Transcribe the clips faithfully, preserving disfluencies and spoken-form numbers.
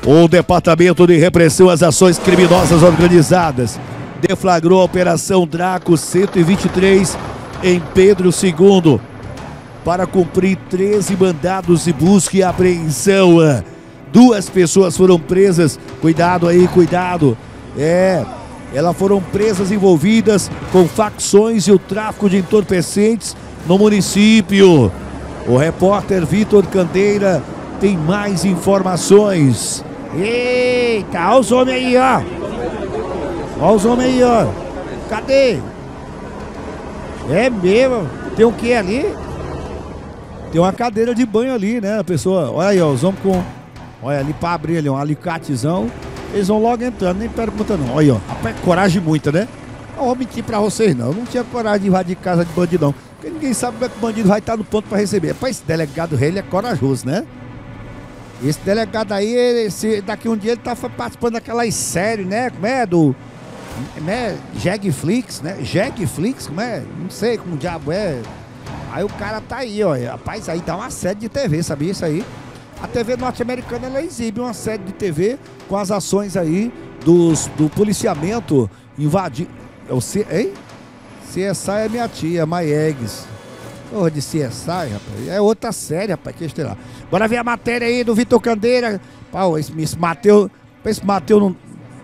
O Departamento de Repressão às Ações Criminosas Organizadas deflagrou a Operação Draco cento e vinte e três em Pedro segundo para cumprir treze mandados de busca e apreensão. Duas pessoas foram presas, cuidado aí, cuidado. É, elas foram presas envolvidas com facções e o tráfico de entorpecentes no município. O repórter Vitor Candeira tem mais informações. Eita, olha os homens aí, ó. Olha os homens aí, ó. Cadê? É mesmo? Tem o que ali? Tem uma cadeira de banho ali, né, a pessoa? Olha aí, ó, os homens com... Olha ali pra abrir ali, um alicatezão. Eles vão logo entrando, nem pergunta não. Olha, ó, rapaz, coragem muita, né? Não vou mentir pra vocês não, eu não tinha coragem de invadir casa de bandido não. Porque ninguém sabe como é que o bandido vai estar no ponto pra receber. Rapaz, esse delegado rei, ele é corajoso, né? Esse delegado aí, ele, se, daqui um dia ele tá participando daquelas séries, né? Como é? Do... Né? Jegflix, né? Jegflix, como é? Não sei como o diabo é. Aí o cara tá aí, ó. Rapaz, aí dá uma série de T V, sabia isso aí? A T V norte-americana, ela exibe uma série de T V com as ações aí dos, do policiamento invadir... É o C... Hein? C S I é minha tia, My Eggs. Porra de C S I, rapaz. É outra série, rapaz. Que lá. Bora ver a matéria aí do Vitor Candeira. Pau, esse, esse Mateus... Esse Mateus não...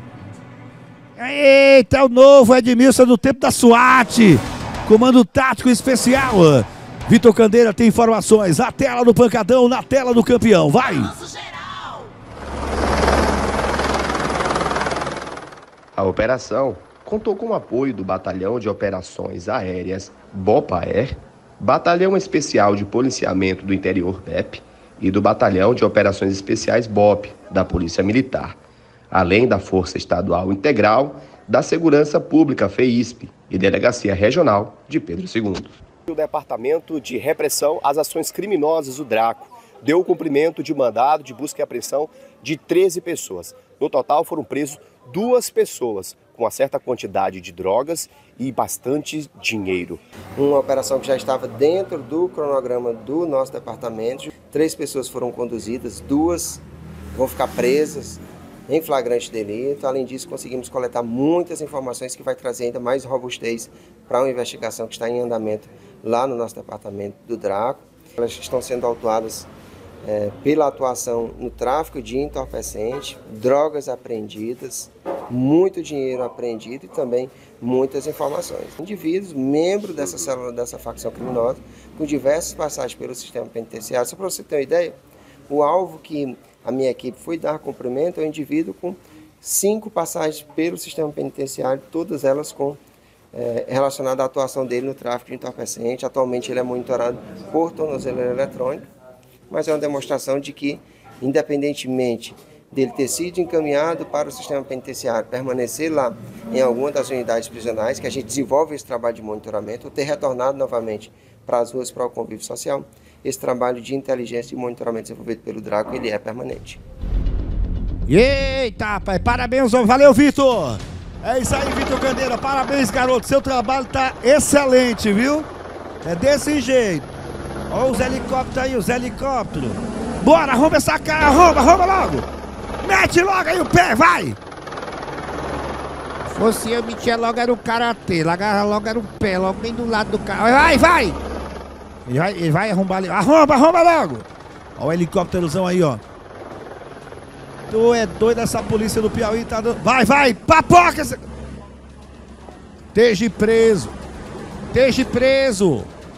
Eita, é o novo Edmilson do tempo da SWAT. Comando Tático Especial. Vitor Candeira tem informações. A tela do Pancadão, na tela do campeão. Vai! A operação contou com o apoio do Batalhão de Operações Aéreas BOPAER, Batalhão Especial de Policiamento do Interior B E P e do Batalhão de Operações Especiais BOP da Polícia Militar, além da Força Estadual Integral da Segurança Pública FEISP e Delegacia Regional de Pedro segundo. O Departamento de Repressão às Ações Criminosas, o Draco, deu o cumprimento de mandado de busca e apreensão de treze pessoas. No total foram presos duas pessoas, com uma certa quantidade de drogas e bastante dinheiro. Uma operação que já estava dentro do cronograma do nosso departamento. Três pessoas foram conduzidas, duas vão ficar presas em flagrante delito. Além disso, conseguimos coletar muitas informações que vai trazer ainda mais robustez para uma investigação que está em andamento lá no nosso departamento do Draco. Elas estão sendo autuadas é, pela atuação no tráfico de entorpecente, drogas apreendidas, muito dinheiro apreendido e também muitas informações. Indivíduos, membros dessa célula, dessa facção criminosa, com diversas passagens pelo sistema penitenciário. Só para você ter uma ideia, o alvo que a minha equipe foi dar cumprimento é um indivíduo com cinco passagens pelo sistema penitenciário, todas elas com é, relacionadas à atuação dele no tráfico de entorpecente. Atualmente ele é monitorado por tornozeleira eletrônica, mas é uma demonstração de que, independentemente dele ter sido encaminhado para o sistema penitenciário, permanecer lá em alguma das unidades prisionais, que a gente desenvolve esse trabalho de monitoramento, ou ter retornado novamente para as ruas para o convívio social, esse trabalho de inteligência e monitoramento desenvolvido pelo Draco, ele é permanente. Eita, pai, parabéns, valeu, Vitor! É isso aí, Vitor Candeira, parabéns, garoto, seu trabalho tá excelente, viu? É desse jeito. Olha os helicópteros aí, os helicópteros. Bora, arruma essa cara, arruma, arruma logo! Mete logo aí o pé, vai! Se fosse eu, metia logo era o karatê, largava logo era o pé, logo bem do lado do carro. Vai, vai! Ele vai, ele vai arrombar ali. Arromba, arromba logo! Olha o helicópterozão aí, ó. Tu é doido, essa polícia do Piauí tá dando... Vai, vai! Papoca! Esteja preso! Esteja preso!